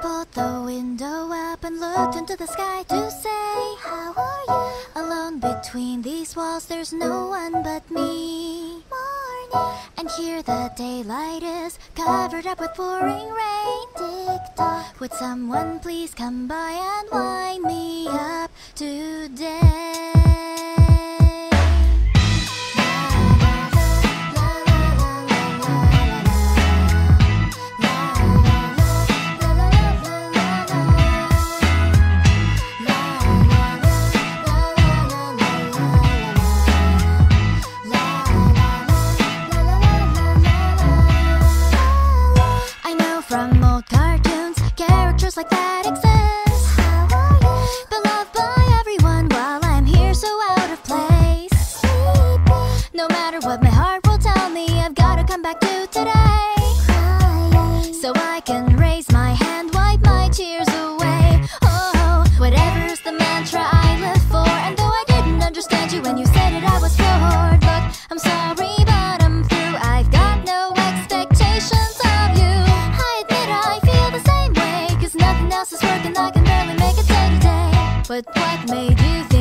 pulled the window up and looked into the sky to say, how are you? Alone between these walls, there's no one but me. Morning. And here the daylight is covered up with pouring rain. Tick-tock. Would someone please come by and wind me up today? From old cartoons, characters like that exist. How are you? Beloved by everyone while I'm here so out of place. Sleepy. No matter what my heart will tell me, I've gotta come back to today. Crying. So I can raise my hand, wipe my tears away. Oh, whatever's the mantra I live for. And though I didn't understand you when you said it, I was floored. Look, I'm sorry, but I'm through. I've got no expectations of you. I feel the same way, 'cause nothing else is working. I can barely make it day to day. But what made you think